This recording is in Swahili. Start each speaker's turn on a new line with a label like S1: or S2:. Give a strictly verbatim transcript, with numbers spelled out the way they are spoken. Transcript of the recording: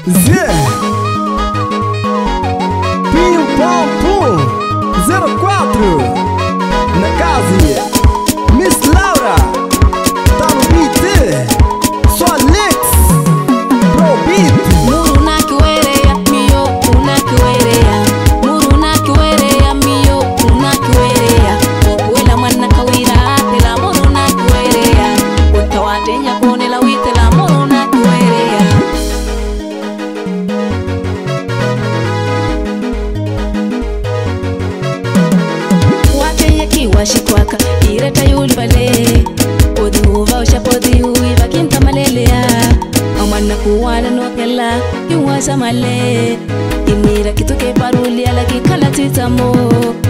S1: Zé Pim Pom Pum zero quatro na casa Miss Laura tá no beat só Alex Pro Beat
S2: Muruna kiwerea mio una kiwerea Muruna kiwerea mio una kiwerea Wela manna kawira tela muruna kiwerea Utawatenya kone la witela muruna kiwerea Watenya kiwashikwaka ireta yuli bale Podi uva usha podi uiva kinta malelea Amana kuwala no kella kiwasa male Imira kituke paruli ala kikala titamo